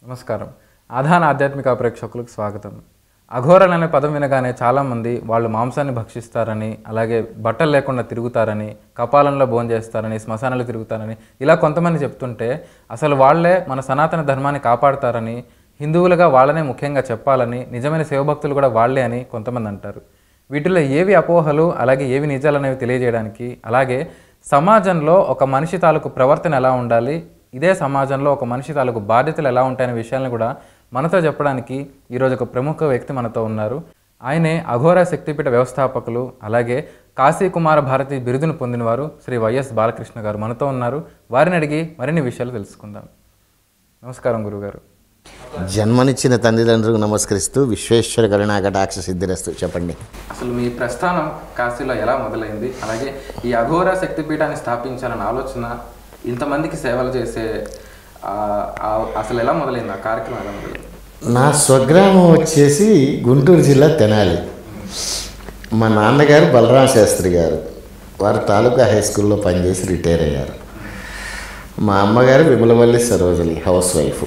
నమస్కారం. ఆధాన ఆధ్యాత్మిక ప్రేక్షకులకు స్వాగతం. అఘోరలు అనే పదం వినగానే చాలామంది వాళ్ళు మాంసాన్ని భక్షిస్తారని, అలాగే బట్టలు లేకుండా తిరుగుతారని, కపాలంలో భోంచేస్తారని, శ్మశానాలు తిరుగుతారని ఇలా కొంతమంది చెప్తుంటే, అసలు వాళ్ళే మన సనాతన ధర్మాన్ని కాపాడుతారని, హిందువులుగా వాళ్ళనే ముఖ్యంగా చెప్పాలని, నిజమైన శివభక్తులు కూడా వాళ్ళే అని కొంతమంది అంటారు. వీటిలో ఏవి అపోహలు, అలాగే ఏవి నిజాలనేవి తెలియజేయడానికి, అలాగే సమాజంలో ఒక మనిషి తాలూకు ప్రవర్తన ఎలా ఉండాలి, ఇదే సమాజంలో ఒక మనిషి తాలూకు బాధ్యతలు ఎలా ఉంటాయనే విషయాలను కూడా మనతో చెప్పడానికి ఈరోజు ఒక ప్రముఖ వ్యక్తి మనతో ఉన్నారు. ఆయనే అఘోర శక్తిపీఠ వ్యవస్థాపకులు, అలాగే కాశీకుమార భారతి బిరుదును పొందినవారు శ్రీ వైఎస్ బాలకృష్ణ గారు మనతో ఉన్నారు. వారిని అడిగి మరిన్ని విషయాలు తెలుసుకుందాం. నమస్కారం గురుగారు. జన్మనిచ్చిన తల్లిదండ్రులకు నమస్కరిస్తూ విశ్వేశ్వర కరుణాకటాక్ష సిద్ధిరస్తు. చెప్పండి, అసలు మీ ప్రస్థానం కాశీలో ఎలా మొదలైంది, అలాగే ఈ అఘోర శక్తిపీఠాన్ని స్థాపించాలన్న ఆలోచన, ఇంతమందికి సేవలు చేసే అసలు ఎలా మొదలైంది, ఆ కార్యక్రమం ఎలా మొదలైంది? నా స్వగ్రామం వచ్చేసి గుంటూరు జిల్లా తెనాలి. మా నాన్నగారు బలరామ శాస్త్రి గారు, వారు తాలూకా హై స్కూల్లో పనిచేసి రిటైర్ అయ్యారు. మా అమ్మగారు విమలవల్లి సరోజలి, హౌస్ వైఫ్.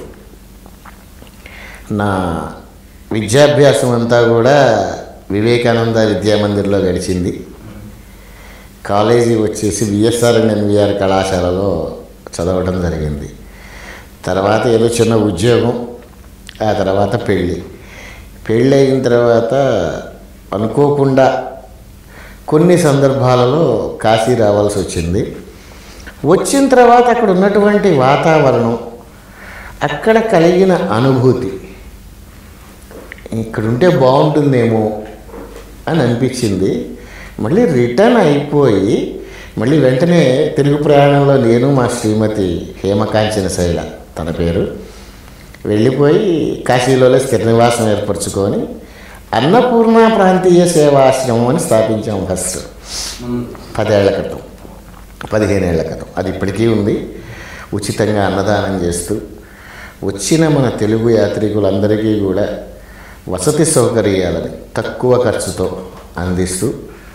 నా విద్యాభ్యాసం అంతా కూడా వివేకానంద విద్యామందిర్లో గడిచింది. కాలేజీ వచ్చేసి విఎస్ఆర్ అండ్ ఎన్విఆర్ కళాశాలలో చదవడం జరిగింది. తర్వాత ఏదో చిన్న ఉద్యోగం, ఆ తర్వాత పెళ్ళి అయిన తర్వాత అనుకోకుండా కొన్ని సందర్భాలలో కాశీ రావాల్సి వచ్చింది. వచ్చిన తర్వాత అక్కడ ఉన్నటువంటి వాతావరణం, అక్కడ కలిగిన అనుభూతి, ఇక్కడుంటే బాగుంటుందేమో అని అనిపించింది. మళ్ళీ రిటర్న్ అయిపోయి మళ్ళీ వెంటనే తెలుగు ప్రయాణంలో నేను మా శ్రీమతి హేమకాంచన శైల తన పేరు వెళ్ళిపోయి కాశీలోనే స్థిర నివాసం ఏర్పరచుకొని అన్నపూర్ణ ప్రాంతీయ సేవాశ్రమం అని స్థాపించాము. ఫస్ట్ 15 ఏళ్ల క్రితం. అది ఇప్పటికీ ఉంది. ఉచితంగా అన్నదానం చేస్తూ వచ్చిన మన తెలుగు యాత్రికులందరికీ కూడా వసతి సౌకర్యాలని తక్కువ ఖర్చుతో అందిస్తూ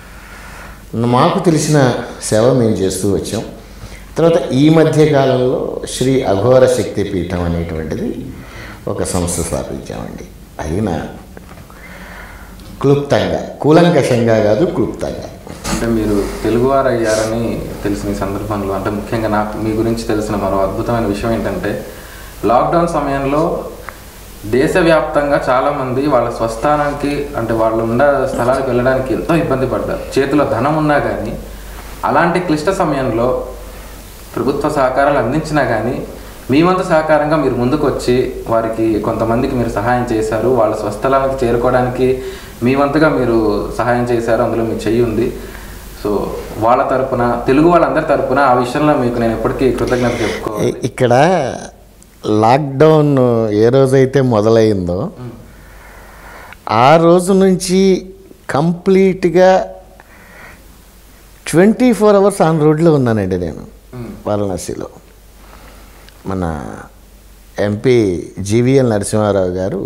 మాకు తెలిసిన సేవ మేము చేస్తూ వచ్చాం. తర్వాత ఈ మధ్య కాలంలో శ్రీ అఘోర శక్తిపీఠం అనేటువంటిది ఒక సంస్థ స్థాపించామండి. అయినా క్లుప్తంగా, కూలంకషంగా కాదు, క్లుప్తంగా. అంటే మీరు తెలుగువారు అయ్యారని తెలిసిన సందర్భంలో, అంటే ముఖ్యంగా నాకు మీ గురించి తెలిసిన మరో అద్భుతమైన విషయం ఏంటంటే, లాక్డౌన్ సమయంలో దేశవ్యాప్తంగా చాలామంది వాళ్ళ స్వస్థానానికి, అంటే వాళ్ళు ఉన్న స్థలానికి వెళ్ళడానికి ఎంతో ఇబ్బంది పడ్డారు. చేతిలో ధనం ఉన్నా కానీ అలాంటి క్లిష్ట సమయంలో ప్రభుత్వ సహకారాలు అందించినా కానీ మీ వంతు సహకారంగా మీరు ముందుకు వచ్చి వారికి కొంతమందికి మీరు సహాయం చేశారు. వాళ్ళ స్వస్థలానికి చేరుకోవడానికి మీ వంతుగా మీరు సహాయం చేశారు. అందులో మీ చెయ్యి ఉంది. సో వాళ్ళ తరపున, తెలుగు వాళ్ళందరి తరపున ఆ విషయంలో మీకు నేను ఎప్పటికీ కృతజ్ఞత చెప్పుకోవాలి. ఇక్కడ లాక్డౌన్ ఏ రోజైతే మొదలైందో ఆ రోజు నుంచి కంప్లీట్గా 24 అవర్స్ ఆన్ రోడ్లో ఉన్నానండి నేను వారణాసిలో. మన ఎంపీ జీవీఎల్ నరసింహారావు గారు,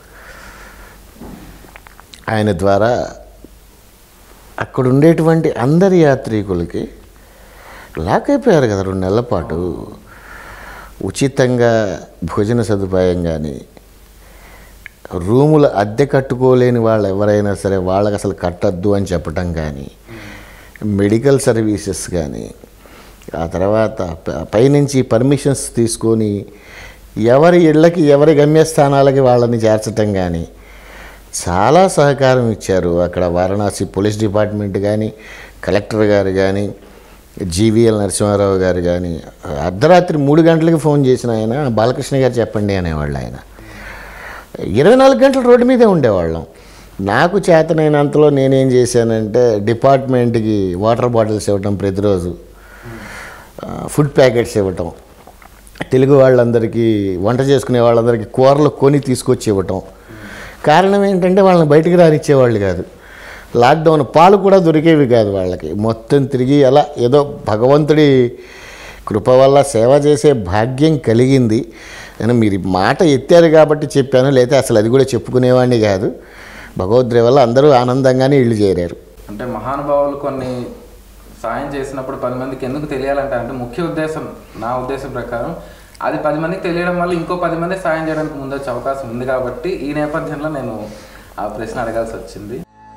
ఆయన ద్వారా అక్కడ ఉండేటువంటి అందరి యాత్రికులకి లాక్ అయిపోయారు కదా 2 నెలల పాటు. ఉచితంగా భోజన సదుపాయం కానీ, రూముల అద్దె కట్టుకోలేని వాళ్ళు ఎవరైనా సరే వాళ్ళకి అసలు కట్టద్దు అని చెప్పటం కానీ, మెడికల్ సర్వీసెస్ కానీ, ఆ తర్వాత పైనుంచి పర్మిషన్స్ తీసుకొని ఎవరి ఇళ్ళకి, ఎవరి గమ్యస్థానాలకి వాళ్ళని చేర్చటం కానీ చాలా సహకారం ఇచ్చారు. అక్కడ వారణాసి పోలీస్ డిపార్ట్మెంట్ కానీ, కలెక్టర్ గారు కానీ, జీవీఎల్ నరసింహారావు గారు కానీ, అర్ధరాత్రి 3 గంటలకి ఫోన్ చేసిన ఆయన, బాలకృష్ణ గారు చెప్పండి అనేవాళ్ళు. ఆయన 24 గంటలు రోడ్డు మీదే ఉండేవాళ్ళం. నాకు చేతనైనంతలో నేనేం చేశానంటే, డిపార్ట్మెంట్కి వాటర్ బాటిల్స్ ఇవ్వటం, ప్రతిరోజు ఫుడ్ ప్యాకెట్స్ ఇవ్వటం, తెలుగు వాళ్ళందరికీ, వంట చేసుకునే వాళ్ళందరికీ కూరలు కొని తీసుకొచ్చి ఇవ్వటం. కారణం ఏంటంటే వాళ్ళని బయటికి రానిచ్చేవాళ్ళు కాదు. లాక్డౌన్ పాలు కూడా దొరికేవి కాదు వాళ్ళకి. మొత్తం తిరిగి అలా ఏదో భగవంతుడి కృప వల్ల సేవ చేసే భాగ్యం కలిగింది. నేను మీరు మాట ఎత్తారు కాబట్టి చెప్పాను, లేకపోతే అసలు అది కూడా చెప్పుకునేవాడిని కాదు. భగవద్గీత వల్ల అందరూ ఆనందంగానే ఇళ్ళు చేరారు. అంటే మహానుభావులు కొన్ని సాయం చేసినప్పుడు 10 మందికి ఎందుకు తెలియాలంటే, అంటే ముఖ్య ఉద్దేశం, నా ఉద్దేశం ప్రకారం అది 10 మందికి తెలియడం వల్ల ఇంకో 10 మంది సాయం చేయడానికి ముందొచ్చే అవకాశం ఉంది కాబట్టి ఈ నేపథ్యంలో నేను ఆ ప్రశ్న అడగాల్సి వచ్చింది.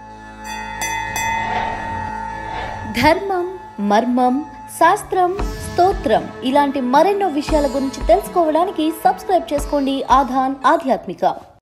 ధర్మం, మర్మం, శాస్త్రం, స్తోత్రం ఇలాంటి మరెన్నో విషయాల గురించి తెలుసుకోవడానికి సబ్స్క్రైబ్ చేసుకోండి ఆధాన్ ఆధ్యాత్మిక.